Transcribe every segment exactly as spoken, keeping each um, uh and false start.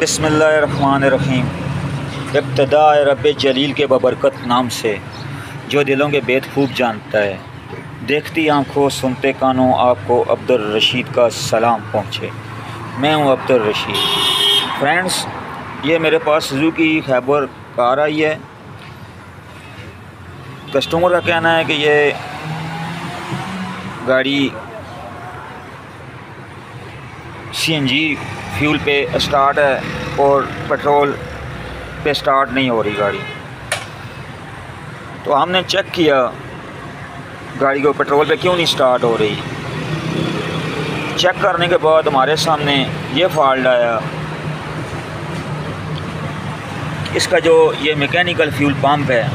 बिस्मिल्लाहिर्रहमानिर्रहीम। इब्तिदा रब्बे जलील के बबरकत नाम से जो दिलों के बेद खूब जानता है। देखती आँखों सुनते कानों आपको अब्दुल रशीद का सलाम पहुँचे। मैं हूँ अब्दुल रशीद। फ्रेंड्स, ये मेरे पास सुजुकी खैबर कार आई है। कस्टमर का कहना है कि ये गाड़ी सीएनजी फ्यूल पे स्टार्ट है और पेट्रोल पे स्टार्ट नहीं हो रही गाड़ी। तो हमने चेक किया गाड़ी को पेट्रोल पे क्यों नहीं स्टार्ट हो रही। चेक करने के बाद हमारे सामने ये फॉल्ट आया। इसका जो ये मैकेनिकल फ्यूल पंप है,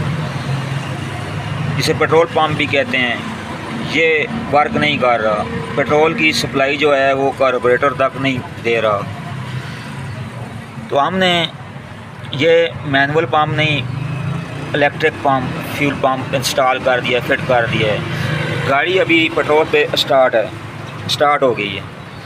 जिसे पेट्रोल पंप भी कहते हैं, ये वर्क नहीं कर रहा। पेट्रोल की सप्लाई जो है वो कार्बोरेटर तक नहीं दे रहा। तो हमने ये मैनुअल पंप नहीं, electric pump fuel pump install कर दिया, फिट कर दिया है। गाड़ी अभी पेट्रोल पे स्टार्ट है, स्टार्ट हो गई है।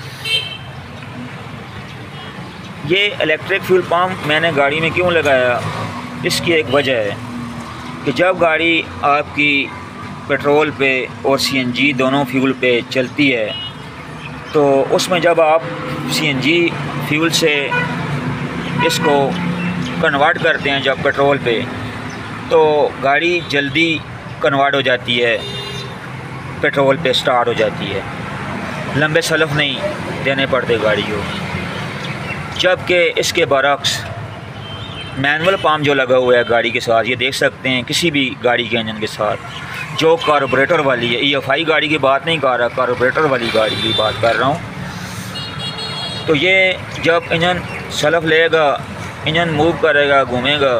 ये इलेक्ट्रिक फ्यूल पंप मैंने गाड़ी में क्यों लगाया, इसकी एक वजह है कि जब गाड़ी आपकी पेट्रोल पे और सीएनजी दोनों फ्यूल पे चलती है, तो उसमें जब आप सीएनजी फ्यूल से इसको कन्वर्ट करते हैं जब पेट्रोल पे, तो गाड़ी जल्दी कन्वर्ट हो जाती है, पेट्रोल पे स्टार्ट हो जाती है। लंबे सलफ नहीं देने पड़ते गाड़ी को। जबकि इसके बरक्स मैनुअल पंप जो लगा हुआ है गाड़ी के साथ, ये देख सकते हैं किसी भी गाड़ी के इंजन के साथ, जो कार्बोरेटर वाली है, ई एफ आई गाड़ी की बात नहीं कर रहा, कार्बोरेटर वाली गाड़ी की बात कर रहा हूँ। तो ये जब इंजन सलफ लेगा, इंजन मूव करेगा, घूमेगा,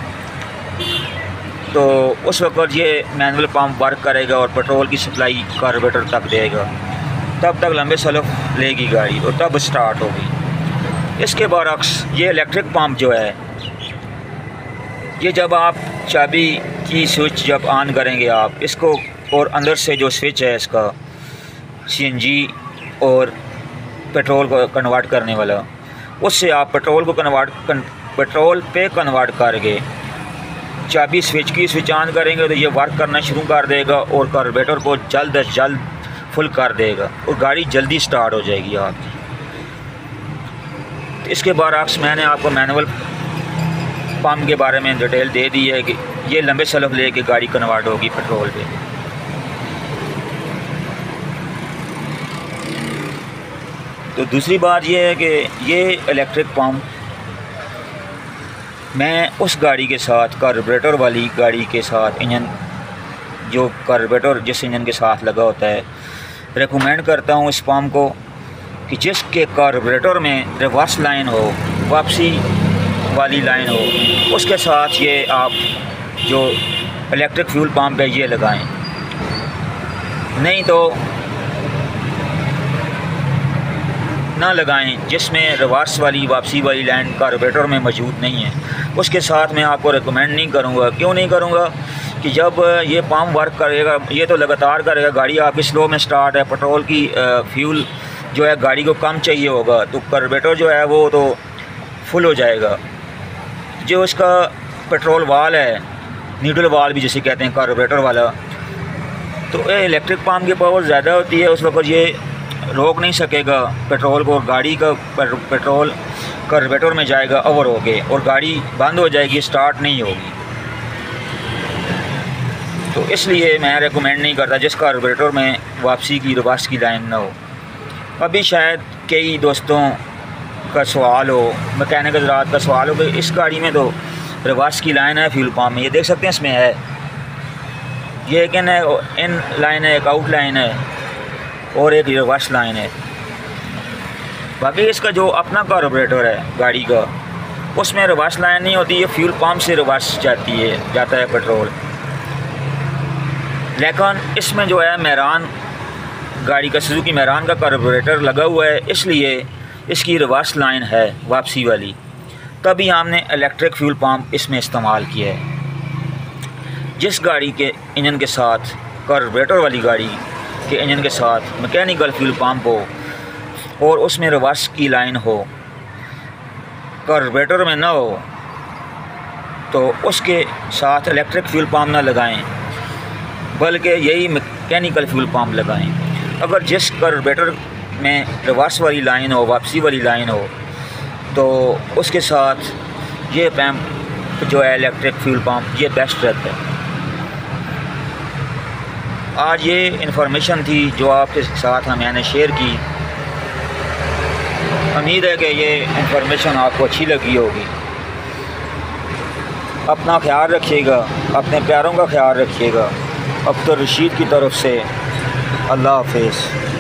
तो उस वक्त ये मैनुअल पंप वर्क करेगा और पेट्रोल की सप्लाई कार्बोरेटर तक देगा। तब तक लंबे सलफ लेगी गाड़ी और तब स्टार्ट होगी। इसके बरक्स ये इलेक्ट्रिक पंप जो है, ये जब आप चाबी की स्विच जब ऑन करेंगे आप इसको, और अंदर से जो स्विच है इसका सीएनजी और पेट्रोल को कन्वर्ट करने वाला, उससे आप पेट्रोल को कन्वर्ट कन, पेट्रोल पे कन्वर्ट करके चाबी स्विच की स्विच ऑन करेंगे तो ये वर्क करना शुरू कर देगा और कार्बोरेटर को जल्द अज जल्द फुल कर देगा और गाड़ी जल्दी स्टार्ट हो जाएगी आपकी। तो इसके बरक्स मैंने आपको मैनुअल पंप के बारे में डिटेल दे दी है कि ये लंबे सलफ लेके गाड़ी कन्वर्ट होगी पेट्रोल पे। तो दूसरी बात ये है कि ये इलेक्ट्रिक पंप मैं उस गाड़ी के साथ, कार्बोरेटर वाली गाड़ी के साथ, इंजन जो कार्बोरेटर जिस इंजन के साथ लगा होता है, रेकमेंड करता हूँ इस पंप को कि जिसके कार्बोरेटर में रिवर्स लाइन हो, वापसी वाली लाइन हो, उसके साथ ये आप जो इलेक्ट्रिक फ्यूल पंप है ये लगाएं। नहीं तो ना लगाएं जिसमें रिवर्स वाली वापसी वाली लाइन कार्बोरेटर में मौजूद नहीं है, उसके साथ मैं आपको रेकमेंड नहीं करूँगा। क्यों नहीं करूँगा कि जब ये पंप वर्क करेगा, ये तो लगातार करेगा, गाड़ी आपकी स्लो में स्टार्ट है, पेट्रोल की फ्यूल जो है गाड़ी को कम चाहिए होगा, तो कार्बोरेटर जो है वो तो फुल हो जाएगा। जो इसका पेट्रोल वाल है, न्यूट्रल वाल भी जिसे कहते हैं कार्बोरेटर वाला, तो ये इलेक्ट्रिक पंप की पावर ज़्यादा होती है, उस वक्त ये रोक नहीं सकेगा पेट्रोल को, और गाड़ी का पेट्रोल कार्बोरेटर में जाएगा ओवर हो गए और गाड़ी बंद हो जाएगी, स्टार्ट नहीं होगी। तो इसलिए मैं रेकमेंड नहीं करता जिस कार्बोरेटर में वापसी की रिवर्स की लाइन ना हो। अभी शायद कई दोस्तों का सवाल हो, मैकेनिक हज़रात का सवाल हो कि इस गाड़ी में तो रिवर्स की लाइन है फ्यूल पंप में, ये देख सकते हैं इसमें है, ये एक इन इन लाइन है, एक आउट लाइन है और एक रिवर्स लाइन है। बाकी इसका जो अपना कार्बोरेटर है गाड़ी का, उसमें रिवर्स लाइन नहीं होती, ये फ्यूल पंप से रिवर्स जाती है जाता है पेट्रोल। लेकिन इसमें जो है मेहरान गाड़ी का, सुजुकी मेहरान का कार्बोरेटर लगा हुआ है, इसलिए इसकी रिवर्स लाइन है वापसी वाली, तभी हमने इलेक्ट्रिक फ्यूल पंप इसमें इस्तेमाल किया है। जिस गाड़ी के इंजन के साथ, कार्बोरेटर वाली गाड़ी के इंजन के साथ मैकेनिकल फ्यूल पंप हो और उसमें रिवर्स की लाइन हो, कार्बोरेटर में ना हो तो उसके साथ इलेक्ट्रिक फ्यूल पम्प ना लगाएं, बल्कि यही मैकेनिकल फ्यूल पम्प लगाएं। अगर जिस कार्बोरेटर में रिवर्स वाली लाइन हो, वापसी वाली लाइन हो, तो उसके साथ ये पंप जो है इलेक्ट्रिक फ्यूल पम्प ये बेस्ट रहता है। आज ये इन्फॉर्मेशन थी जो आपके साथ मैंने शेयर की। उम्मीद है कि ये इन्फॉर्मेशन आपको अच्छी लगी होगी। अपना ख्याल रखिएगा, अपने प्यारों का ख्याल रखिएगा। अब्दुल रशीद की तरफ से अल्लाह हाफ़िज़।